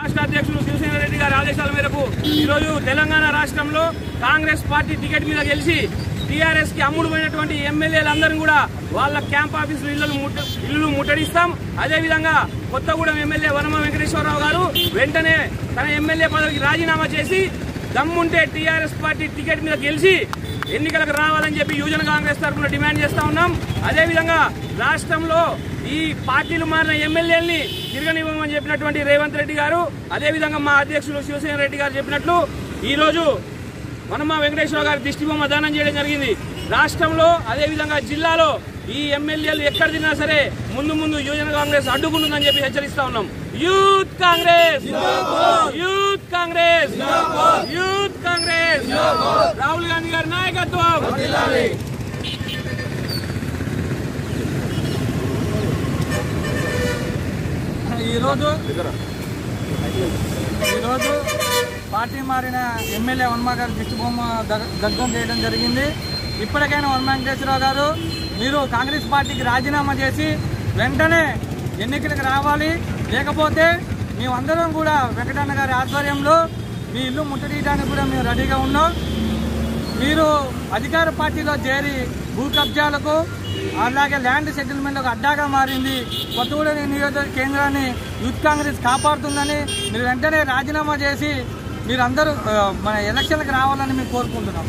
రాష్ట్ర అధ్యక్షులు శివసేన రెడ్డి గారి ఆదేశాల మేరకు ఈరోజు తెలంగాణ రాష్ట్రంలో కాంగ్రెస్ పార్టీ టికెట్ మీద గెలిచి టీఆర్ఎస్ కి అమ్ముడుపోయినటువంటి ఎమ్మెల్యేలందరూ కూడా వాళ్ళ క్యాంప్ ఆఫీసులు ఇల్లు ముట్టడిస్తాం. అదేవిధంగా కొత్తగూడెం ఎమ్మెల్యే వనమ వెంకటేశ్వరరావు గారు వెంటనే తన ఎమ్మెల్యే పదవికి రాజీనామా చేసి దమ్ముంటే టీఆర్ఎస్ పార్టీ టికెట్ మీద గెలిచి ఎన్నికలకు రావాలని చెప్పి యువజన కాంగ్రెస్ తరఫున డిమాండ్ చేస్తా ఉన్నాం. అదేవిధంగా రాష్ట్రంలో ఈ పార్టీలు మారిన ఎమ్మెల్యేలని తిరగనివ్వమని చెప్పినటువంటి రేవంత్ రెడ్డి గారు, అదేవిధంగా మా అధ్యక్షులు శివసేన రెడ్డి గారు చెప్పినట్లు ఈరోజు వనమ వెంకటేశ్వర గారి దిష్టిబొమ్మ దానం చేయడం జరిగింది. రాష్ట్రంలో అదేవిధంగా జిల్లాలో ఈ ఎమ్మెల్యేలు ఎక్కడ తిన్నా సరే ముందు యువజన కాంగ్రెస్ అడ్డుకుంటుందని చెప్పి హెచ్చరిస్తా ఉన్నాం. యూత్ కాంగ్రెస్, యూత్ కాంగ్రెస్, యూత్ కాంగ్రెస్, రాహుల్ గాంధీ గారి నాయకత్వం. ఈరోజు పార్టీ మారిన ఎమ్మెల్యే వనమ గారి దిష్టిబొమ్మ దగ్ధం చేయడం జరిగింది. ఇప్పటికైనా వనమ వెంకటేశ్వరరావు గారు మీరు కాంగ్రెస్ పార్టీకి రాజీనామా చేసి వెంటనే ఎన్నికలకు రావాలి. లేకపోతే మేమందరం కూడా వెంకటన్న గారి ఆధ్వర్యంలో మీ ఇల్లు ముట్టడియడానికి కూడా మేము రెడీగా ఉన్నాం. మీరు అధికార పార్టీలో చేరి భూ కబ్జాలకు అలాగే ల్యాండ్ సెటిల్మెంట్లకు అడ్డాగా మారింది. కొత్తగూడెం నియోజక కేంద్రాన్ని యూత్ కాంగ్రెస్ కాపాడుతుందని మీరు వెంటనే రాజీనామా చేసి మీరందరూ మన ఎలక్షన్లకు రావాలని మేము కోరుకుంటున్నాం.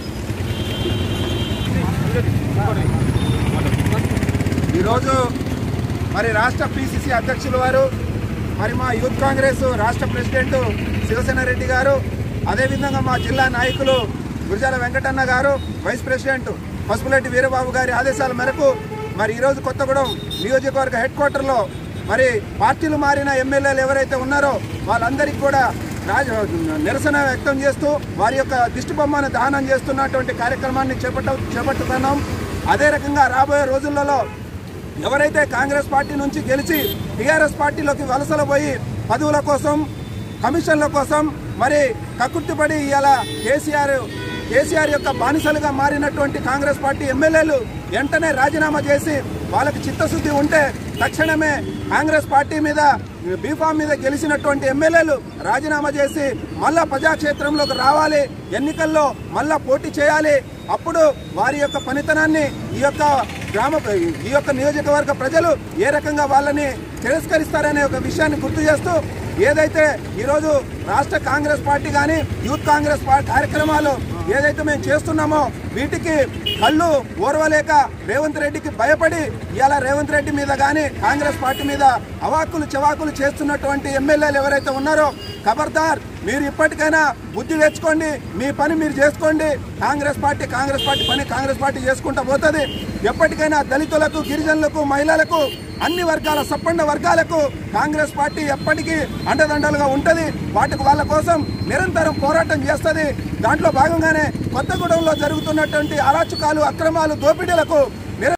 ఈరోజు మరి రాష్ట్ర పిసిసి అధ్యక్షుల వారు, మరి మా యూత్ కాంగ్రెస్ రాష్ట్ర ప్రెసిడెంట్ శివసేన రెడ్డి గారు, అదేవిధంగా మా జిల్లా నాయకులు గురజాల వెంకటన్న గారు, వైస్ ప్రెసిడెంట్ పసుపులెట్టి వీరబాబు గారి ఆదేశాల మేరకు మరి ఈరోజు కొత్తగూడెం నియోజకవర్గ హెడ్ క్వార్టర్లో మరి పార్టీలు మారిన ఎమ్మెల్యేలు ఎవరైతే ఉన్నారో వాళ్ళందరికీ కూడా నిరసన వ్యక్తం చేస్తూ వారి యొక్క దిష్టిబొమ్మను దానం చేస్తున్నటువంటి కార్యక్రమాన్ని చేపట్టుతున్నాం. అదే రకంగా రాబోయే రోజులలో ఎవరైతే కాంగ్రెస్ పార్టీ నుంచి గెలిచి టీఆర్ఎస్ పార్టీలోకి వలసలు పోయి పదవుల కోసం, కమిషన్ల కోసం మరి కక్కుర్తిపడి ఇవాళ కేసీఆర్ యొక్క బానిసలుగా మారినటువంటి కాంగ్రెస్ పార్టీ ఎమ్మెల్యేలు వెంటనే రాజీనామా చేసి వాళ్ళకి చిత్తశుద్ధి ఉంటే తక్షణమే కాంగ్రెస్ పార్టీ మీద బీఫామ్ మీద గెలిచినటువంటి ఎమ్మెల్యేలు రాజీనామా చేసి మళ్ళా ప్రజాక్షేత్రంలోకి రావాలి, ఎన్నికల్లో మళ్ళా పోటీ చేయాలి. అప్పుడు వారి యొక్క పనితనాన్ని ఈ యొక్క నియోజకవర్గ ప్రజలు ఏ రకంగా వాళ్ళని తిరస్కరిస్తారనే ఒక విషయాన్ని గుర్తు చేస్తూ ఏదైతే ఈరోజు రాష్ట్ర కాంగ్రెస్ పార్టీ కానీ యూత్ కాంగ్రెస్ కార్యక్రమాలు ఏదైతే మేము చేస్తున్నామో వీటికి కళ్ళు ఓర్వలేక రేవంత్ రెడ్డికి భయపడి ఇలా రేవంత్ రెడ్డి మీద కానీ కాంగ్రెస్ పార్టీ మీద అవాకులు చవాకులు చేస్తున్నటువంటి ఎమ్మెల్యేలు ఎవరైతే ఉన్నారో ఖబర్దార్, మీరు ఇప్పటికైనా బుద్ధి తెచ్చుకోండి, మీ పని మీరు చేసుకోండి. కాంగ్రెస్ పార్టీ పని కాంగ్రెస్ పార్టీ చేసుకుంటూ పోతుంది. ఎప్పటికైనా దళితులకు, గిరిజనులకు, మహిళలకు, అన్ని వర్గాల సప్పండ వర్గాలకు కాంగ్రెస్ పార్టీ ఎప్పటికీ అండదండలుగా ఉంటుంది. వాళ్ళ కోసం నిరంతరం పోరాటం చేస్తుంది. దాంట్లో భాగంగానే కొత్తగూడెంలో జరుగుతున్నటువంటి అరాచకాలు, అక్రమాలు, దోపిడీలకు